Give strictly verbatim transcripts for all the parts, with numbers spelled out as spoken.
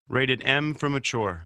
Rated M for mature.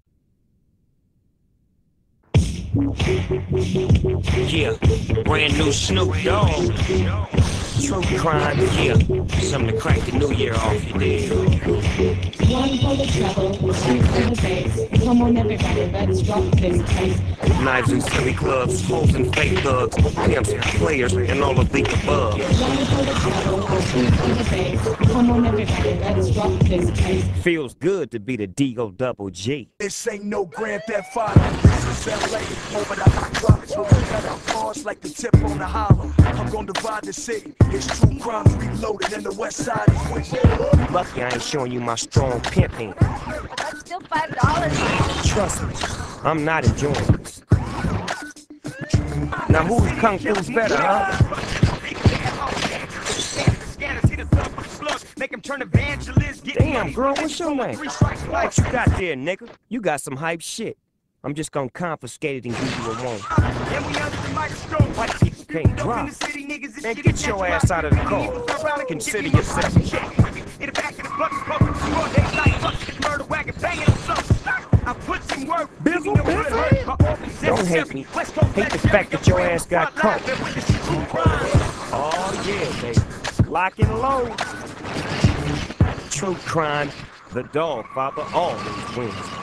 Yeah, brand new Snoop Dogg. True crime, yeah. Something to crack the new year off, you dig? One for the treble, two for the bass. Come on everybody, let's drop this place. Knives in silly clubs, hoes and fake thugs, pimps, players, and all of the above. One for the treble, two for the bass. Come on everybody, let's drop this place. Feels good to be the D O double G. This ain't no Grand Theft Auto. This is L A. Moment I can drop so we got our cars like the tip on the hollow. I'm gonna divide the city. It's true crimes reloaded in the west side is winter. Lucky I ain't showing you my strong pimp hand. That's still five dollars. Trust me, I'm not enjoying this. Now whose kung fu's better, huh? Damn, girl, what's your name? What you got there, nigga? You got some hype shit. I'm just gonna confiscate it and give you a warning. White people can't drive. Man, get your ass out of the car. Consider yourself a check. Bizzle, bizzle. Don't hate me. Hate the fact that your ass got caught. Oh yeah, baby. Lock and load. True crime, the dog father always wins.